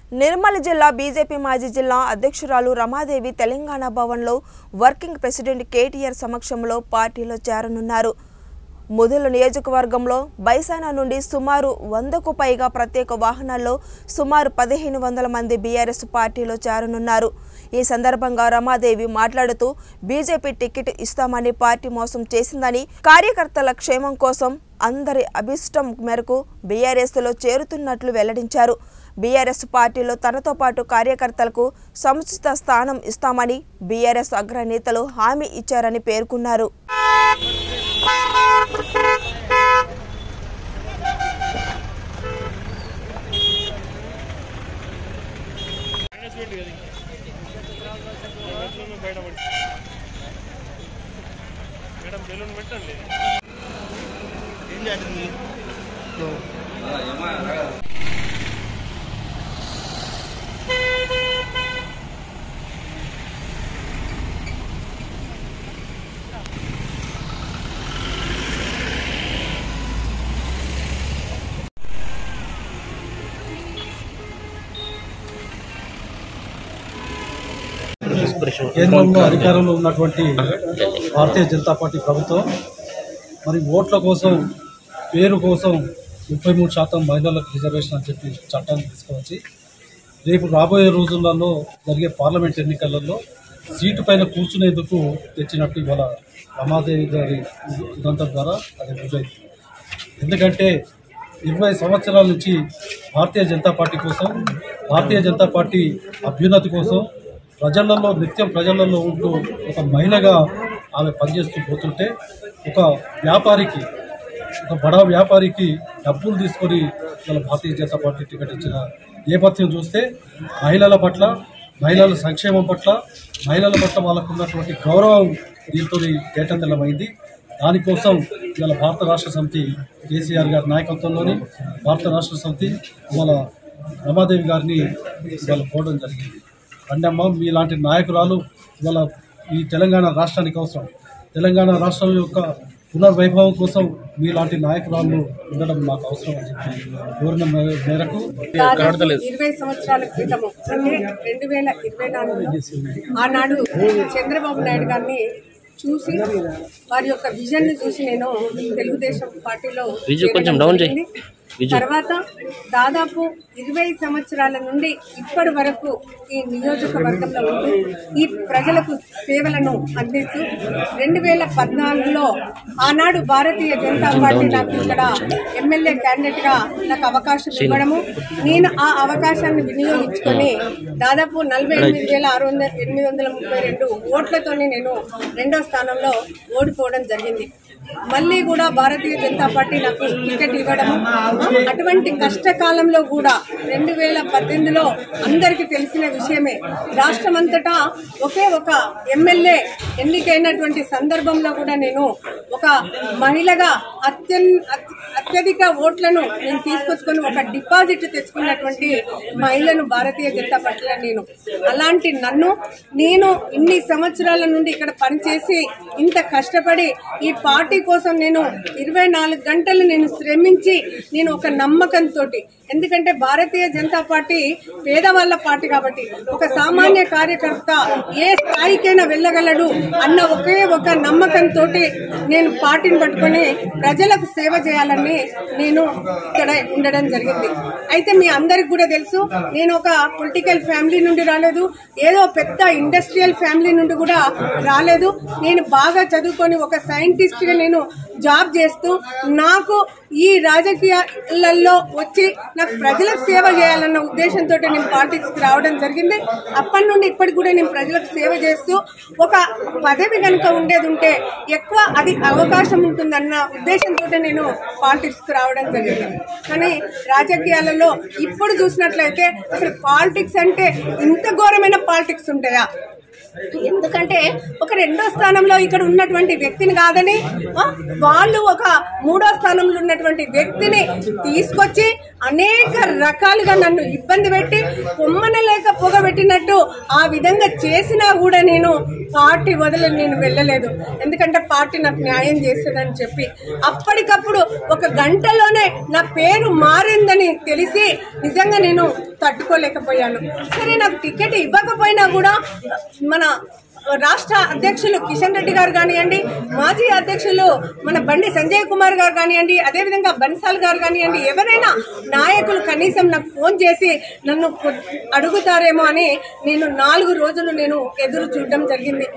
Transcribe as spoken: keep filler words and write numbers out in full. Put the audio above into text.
నిర్మల్ జిల్లా బీజేపీ మాజీ జిల్లా అధ్యక్షురాలు రమాదేవి తెలంగాణ భవన్లో వర్కింగ్ ప్రెసిడెంట్ కేటీఆర్ సమక్షంలో పార్టీలో చేరనున్నారు. ముదల నియోజకవర్గంలో బైసానా నుండి సుమారు వందకు పైగా ప్రత్యేక వాహనాల్లో సుమారు పదిహేను వందల మంది బీఆర్ఎస్ పార్టీలో చేరనున్నారు. ఈ సందర్భంగా రమాదేవి మాట్లాడుతూ బీజేపీ టికెట్ ఇస్తామని పార్టీ మోసం చేసిందని, కార్యకర్తల క్షేమం కోసం అందరి అభిష్టం మేరకు బీఆర్ఎస్లో చేరుతున్నట్లు వెల్లడించారు. బీఆర్ఎస్ పార్టీలో తనతో పాటు కార్యకర్తలకు సముచిత స్థానం ఇస్తామని బీఆర్ఎస్ అగ్రనేతలు హామీ ఇచ్చారని పేర్కొన్నారు. కేంద్రంలో అధికారంలో ఉన్నటువంటి భారతీయ జనతా పార్టీ ప్రభుత్వం మరి ఓట్ల కోసం, పేరు కోసం ముప్పై మూడు శాతం మహిళలకు రిజర్వేషన్ అని చెప్పి చట్టాన్ని తీసుకువచ్చి రేపు రాబోయే రోజులలో జరిగే పార్లమెంట్ ఎన్నికలలో సీటు పైన కూర్చునేందుకు తెచ్చినట్టు ఇవాళ రమాదేవి గారి ఉదంతం ద్వారా అది రుజువైంది. ఎందుకంటే ఇరవై సంవత్సరాల నుంచి భారతీయ జనతా పార్టీ కోసం, భారతీయ జనతా పార్టీ అభ్యున్నతి కోసం ప్రజలలో నిత్యం ప్రజలలో ఉంటూ ఒక మహిళగా ఆమె పనిచేస్తూ పోతుంటే ఒక వ్యాపారికి, ఒక బడా వ్యాపారికి డబ్బులు తీసుకొని ఇవాళ భారతీయ జనతా పార్టీ టికెట్ ఇచ్చిన నేపథ్యం చూస్తే మహిళల పట్ల, మహిళల సంక్షేమం పట్ల, మహిళల పట్ల వాళ్ళకు ఉన్నటువంటి గౌరవం దీంతో తేటతెల్లమైంది. దానికోసం ఇవాళ భారత రాష్ట్ర సమితి కేసీఆర్ గారి నాయకత్వంలోని భారత రాష్ట్ర సమితి ఇవాళ రమాదేవి గారిని ఇవాళ కోరడం జరిగింది. అండమ్మ, మీలాంటి నాయకురాలు ఇవాళ ఈ తెలంగాణ రాష్ట్రానికి అవసరం. తెలంగాణ రాష్ట్రం యొక్క పునర్వైభవం కోసం మీలాంటి నాయకురాలు ఉండడం మాకు అవసరం అని చెప్పి కోరిన మేరకు ఇరవై సంవత్సరాల క్రితము అంటే రెండు వేల ఇరవై నాలుగు ఆనాడు చంద్రబాబు నాయుడు గారిని చూసి వారి యొక్క విజన్ ని చూసి నేను తెలుగుదేశం పార్టీలో తర్వాత దాదాపు ఇరవై సంవత్సరాల నుండి ఇప్పటి వరకు ఈ నియోజకవర్గంలో ఉంటూ ఈ ప్రజలకు సేవలను అందిస్తూ రెండు వేల పద్నాలుగులో ఆనాడు భారతీయ జనతా పార్టీ నాకు ఇక్కడ ఎమ్మెల్యే క్యాండిడేట్ గా నాకు అవకాశం ఇవ్వడము, నేను ఆ అవకాశాన్ని వినియోగించుకొని దాదాపు నలభై ఎనిమిది వేల ఆరు వందల ఎనిమిది వందల ముప్పై రెండు ఓట్లతోనే నేను రెండో స్థానంలో ఓడిపోవడం జరిగింది. మళ్ళీ కూడా భారతీయ జనతా పార్టీ నాకు టికెట్ ఇవ్వడము, అటువంటి కష్టకాలంలో కూడా రెండు వేల పద్దెనిమిదిలో అందరికీ తెలిసిన విషయమే, రాష్ట్రమంతటా ఒకే ఒక ఎమ్మెల్యే ఎన్నికైనటువంటి సందర్భంలో కూడా నేను ఒక మహిళగా అత్యన్ అత్యధిక ఓట్లను నేను తీసుకొచ్చుకొని ఒక డిపాజిట్ తెచ్చుకున్నటువంటి మహిళను భారతీయ జనతా పార్టీలో నేను. అలాంటి నన్ను నేను ఇన్ని సంవత్సరాల నుండి ఇక్కడ పనిచేసి ఇంత కష్టపడి ఈ పార్టీ కోసం నేను ఇరవై నాలుగు గంటలు నేను శ్రమించి నేను ఒక నమ్మకంతో, ఎందుకంటే భారతీయ జనతా పార్టీ పేదవాళ్ల పార్టీ కాబట్టి ఒక సామాన్య కార్యకర్త ఏ స్థాయికైనా వెళ్ళగలడు అన్న ఒకే ఒక నమ్మకంతో నేను పార్టీని పట్టుకొని ప్రజలకు సేవ చేయాలని నేను ఇక్కడ ఉండడం జరిగింది. అయితే మీ అందరికి కూడా తెలుసు, నేను ఒక పొలిటికల్ ఫ్యామిలీ నుండి రాలేదు, ఏదో పెద్ద ఇండస్ట్రియల్ ఫ్యామిలీ నుండి కూడా రాలేదు. నేను బాగా చదువుకొని ఒక సైంటిస్ట్ గా నేను జాబ్ చేస్తూ నాకు ఈ రాజకీయాలలో వచ్చి నాకు ప్రజలకు సేవ చేయాలన్న ఉద్దేశంతో నేను పాలిటిక్స్కి రావడం జరిగింది. అప్పటి నుండి ఇప్పటికి కూడా నేను ప్రజలకు సేవ చేస్తూ ఒక పదవి కనుక ఉండేది ఉంటే ఎక్కువ అది అవకాశం ఉంటుందన్న ఉద్దేశంతో నేను పాలిటిక్స్కి రావడం జరిగింది. కానీ రాజకీయాలలో ఇప్పుడు చూసినట్లయితే అసలు పాలిటిక్స్ అంటే ఇంత ఘోరమైన పాలిటిక్స్ ఉంటాయా? ఎందుకంటే ఒక రెండో స్థానంలో ఇక్కడ ఉన్నటువంటి వ్యక్తిని కాదని వాళ్ళు ఒక మూడో స్థానంలో ఉన్నటువంటి వ్యక్తిని తీసుకొచ్చి అనేక రకాలుగా నన్ను ఇబ్బంది పెట్టి కొమ్మన లేక పొగబెట్టినట్టు ఆ విధంగా చేసినా కూడా నేను పార్టీ వదిలి నేను వెళ్ళలేదు. ఎందుకంటే పార్టీ నాకు న్యాయం చేస్తుందని చెప్పి అప్పటికప్పుడు ఒక గంటలోనే నా పేరు మారిందని తెలిసి నిజంగా నేను తట్టుకోలేకపోయాను. సరే నాకు టికెట్ ఇవ్వకపోయినా కూడా మన రాష్ట్ర అధ్యక్షులు కిషన్ రెడ్డి గారు కానివ్వండి, మాజీ అధ్యక్షులు మన బండి సంజయ్ కుమార్ గారు కానివ్వండి, అదేవిధంగా బన్సాల్ గారు కానివ్వండి, ఎవరైనా నాయకులు కనీసం నాకు ఫోన్ చేసి నన్ను అడుగుతారేమో అని నేను నాలుగు రోజులు నేను ఎదురు చూడడం జరిగింది.